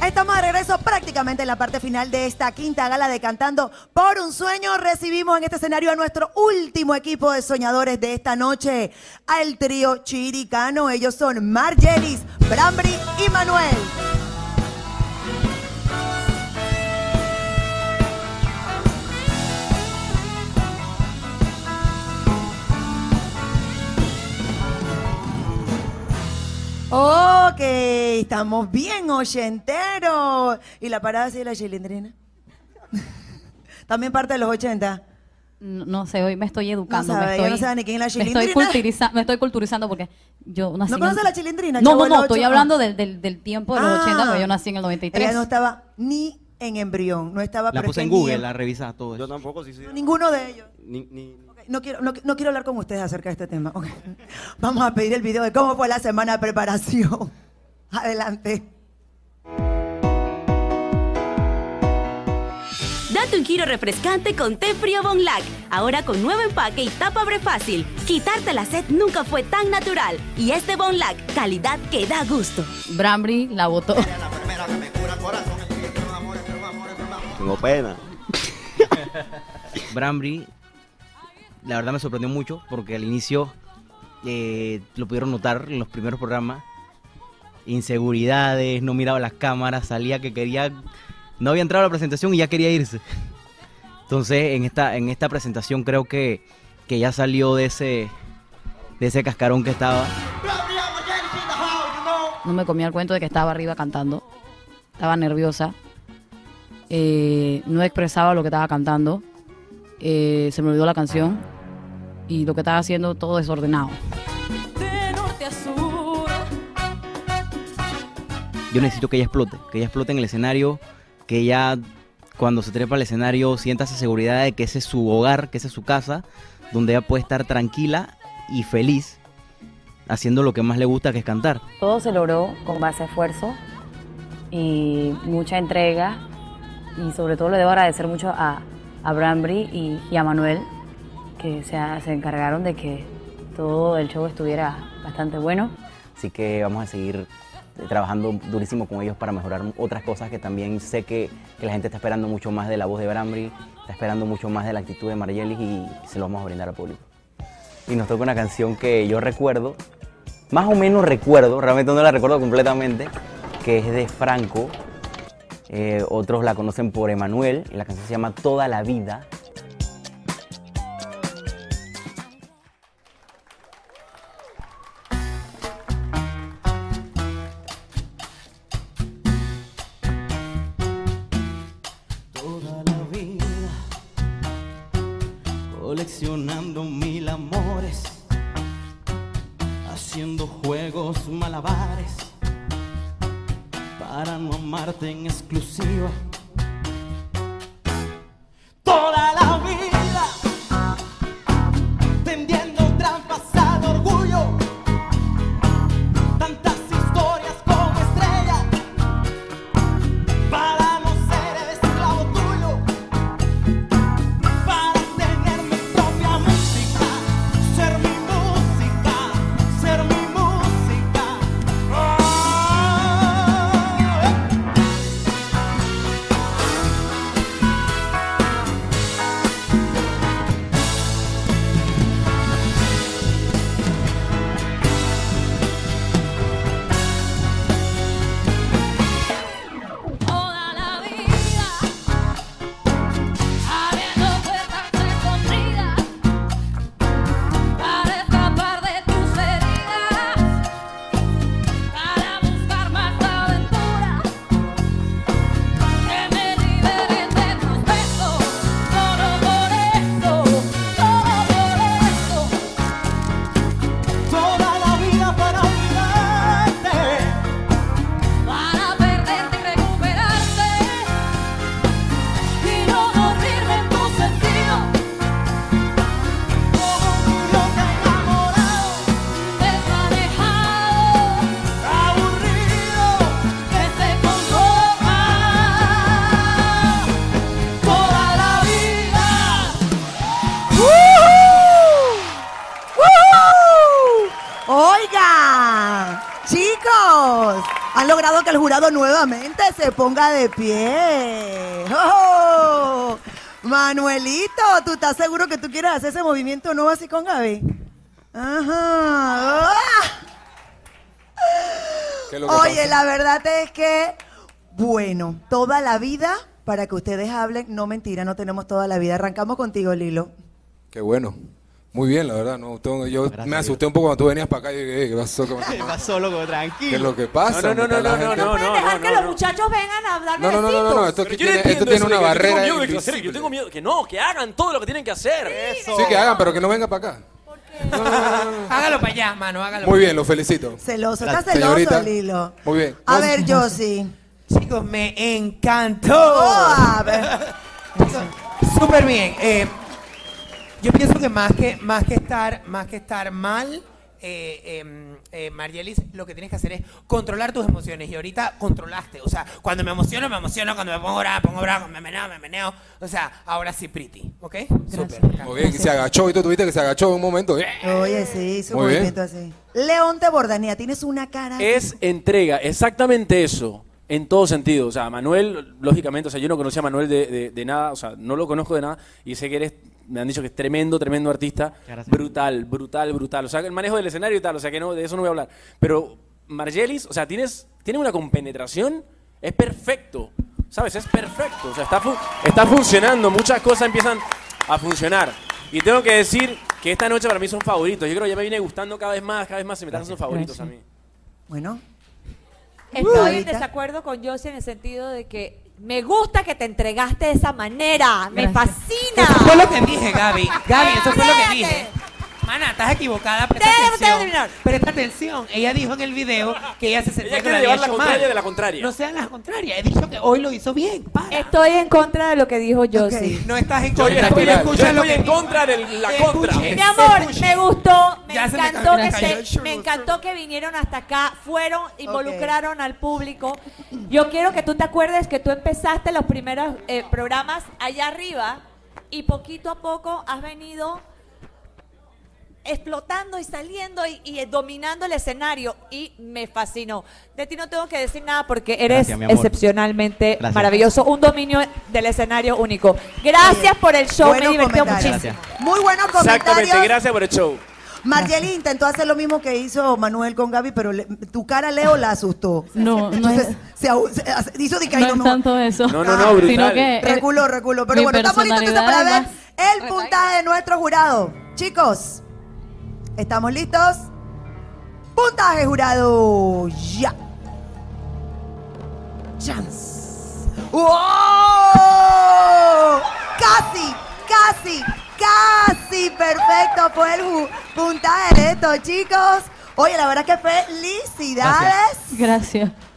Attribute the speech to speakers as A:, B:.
A: Estamos de regreso prácticamente en la parte final de esta quinta gala de Cantando por un Sueño. Recibimos en este escenario a nuestro último equipo de soñadores de esta noche, al trío chiricano. Ellos son Margelis, Brambry y Manuel. Ok, estamos bien ochenteros. ¿Y la parada así de la chilindrina? ¿También parte de los 80?
B: No sé, hoy me estoy educando.
A: No sabe, no sabe ni quién es la chilindrina.
B: Me estoy culturizando porque yo nací.
A: ¿No conoces la chilindrina?
B: No, estoy hablando del tiempo de los 80, pero yo nací en el 93.
A: Ella no estaba ni en embrión, no estaba.
C: La puse en Google, la revisaba todo eso.
D: Yo tampoco, sí.
A: No, ninguno de ellos.
D: Okay,
A: no quiero hablar con ustedes acerca de este tema. Okay. Vamos a pedir el video de cómo fue la semana de preparación. Adelante.
E: Date un giro refrescante con té frío Bonlac. Ahora con nuevo empaque y tapa abre fácil. Quitarte la sed nunca fue tan natural. Y es de Bonlac, calidad que da gusto.
B: Brambry la votó.
D: Tengo pena.
C: Brambry, la verdad me sorprendió mucho porque al inicio lo pudieron notar en los primeros programas. Inseguridades, no miraba las cámaras, salía que quería, no había entrado a la presentación y ya quería irse. Entonces en esta presentación creo que ya salió de ese cascarón que estaba.
B: No me comía el cuento de que estaba arriba cantando. Estaba nerviosa. No expresaba lo que estaba cantando. Se me olvidó la canción. Y lo que estaba haciendo todo desordenado.
E: De norte a sur.
C: Yo necesito que ella explote en el escenario, que ella cuando se trepa al escenario sienta esa seguridad de que ese es su hogar, que esa es su casa, donde ella puede estar tranquila y feliz haciendo lo que más le gusta, que es cantar.
F: Todo se logró con base a esfuerzo y mucha entrega, y sobre todo le debo agradecer mucho a Brambry y a Manuel, que se encargaron de que todo el show estuviera bastante bueno.
C: Así que vamos a seguir trabajando durísimo con ellos para mejorar otras cosas que también sé que la gente está esperando mucho más de la voz de Brambry, está esperando mucho más de la actitud de Margelis y se lo vamos a brindar al público. Y nos toca una canción que yo recuerdo, más o menos recuerdo, realmente no la recuerdo completamente, que es de Franco. Otros la conocen por Emanuel, y la canción se llama Toda la Vida.
G: Toda la vida coleccionando mil amores, haciendo juegos malabares para no amarte en exclusiva. Toda la vida tendiendo trampas al orgullo, tantas historias como estrellas para no ser el esclavo tuyo, para tener mi propia música, ser mi música, ser mi música.
A: logrado que el jurado nuevamente se ponga de pie. ¡Oh! Manuelito, ¿tú estás seguro que tú quieres hacer ese movimiento nuevo así con Gaby? Ajá.
H: ¿Qué es lo que
A: Oye,
H: pasa?
A: la verdad es que, bueno, toda la vida, para que ustedes hablen, no mentira, no tenemos toda la vida. Arrancamos contigo, Lilo.
H: Qué bueno. Muy bien, la verdad. No, yo me asusté un poco cuando tú venías para acá y dije, ¿qué pasó?
D: Pasó, loco, tranquilo.
H: ¿Qué es lo que pasa?
I: No,
H: ¿Dónde está la gente?
J: ¿Pueden dejar que los muchachos vengan a darme
H: No. Esto,
I: Pero yo no entiendo
H: tiene
I: eso
H: una
I: de que
H: barrera.
I: Yo tengo miedo de que
H: invisible.
I: yo tengo miedo que no, que hagan todo lo que tienen que hacer.
H: Sí, que hagan, pero que no venga para acá.
J: Hágalo para allá, mano, hágalo.
H: Muy bien, lo felicito.
A: Celoso, está celoso,
H: Señorita.
A: Lilo.
H: Muy bien.
A: A ver, Josie.
J: Chicos, me encantó.
A: Oh, a ver.
J: Súper bien. Yo pienso que más que estar mal, Marielis, lo que tienes que hacer es controlar tus emociones. Y ahorita controlaste. O sea, cuando me emociono. Cuando me pongo bravo, cuando me meneo. O sea, ahora sí, pretty. ¿Ok? Súper.
H: Muy bien, se agachó y tú tuviste que se agachó en un momento.
A: Oye, sí, su
H: Muy bien.
A: movimiento así. León de Bordanía, tienes una cara.
I: Es entrega, exactamente eso, en todo sentido. O sea, Manuel, lógicamente, o sea, yo no conocía a Manuel de nada, o sea, no lo conozco de nada, y sé que eres, me han dicho que es tremendo artista, brutal. O sea, el manejo del escenario y tal, o sea, que no, de eso no voy a hablar. Pero Margelis, o sea, tiene una compenetración, es perfecto, ¿sabes? Es perfecto, o sea, está funcionando, muchas cosas empiezan a funcionar. Y tengo que decir que esta noche para mí son favoritos. Yo creo que ya me viene gustando cada vez más se me están haciendo favoritos a mí.
A: Bueno.
K: Estoy en desacuerdo con Josie en el sentido de que me gusta que te entregaste de esa manera. Me fascina.
J: Eso fue lo que dije, Gaby. Gaby, eso fue lo que dije. Mana, estás equivocada, presta atención. Presta atención. Ella dijo en el video que ella se sentía
I: Ella
J: que lo
I: quiere
J: había
I: llevar la
J: hecho
I: contraria
J: mal.
I: de la contraria.
J: No sean las contrarias. He dicho que hoy lo hizo bien. Para.
K: Estoy en contra de lo que dijo Josie.
J: No estás en
I: Yo
J: contra.
I: estoy
J: Escucha lo que
I: en
J: dijo.
I: contra de la contra.
J: Escuche.
K: Mi amor, me gustó, me
J: Ya se me
K: encantó
J: cayó
K: que
J: el churro.
K: me encantó que vinieron hasta acá, fueron, involucraron al público. Yo quiero que tú te acuerdes que tú empezaste los primeros programas allá arriba y poquito a poco has venido explotando y saliendo y dominando el escenario y me fascinó. De ti no tengo que decir nada porque eres
C: Gracias, mi amor.
K: excepcionalmente
C: Gracias.
K: maravilloso, un dominio del escenario único. Gracias por el show, me
A: Buenos
K: divirtió
A: comentarios.
K: muchísimo.
A: Muy buenos comentarios.
I: Exactamente, gracias por el show.
A: Margeli intentó hacer lo mismo que hizo Manuel con Gaby, pero tu cara, Leo, la asustó.
B: No, no
A: Entonces,
B: es,
A: hizo de que ay,
B: no es
A: no,
B: tanto eso.
I: No, brutal.
B: Sino que
A: Reculó. Pero
B: mi
A: bueno, estamos listos entonces para ver
B: personalidad
A: el puntaje de nuestro jurado. Chicos, ¿estamos listos? Puntaje ¡Jurado! ¡Ya! ¡Chance! ¡Wow! ¡Casi! Perfecto fue el puntaje de estos chicos. Oye, la verdad que felicidades.
B: Gracias.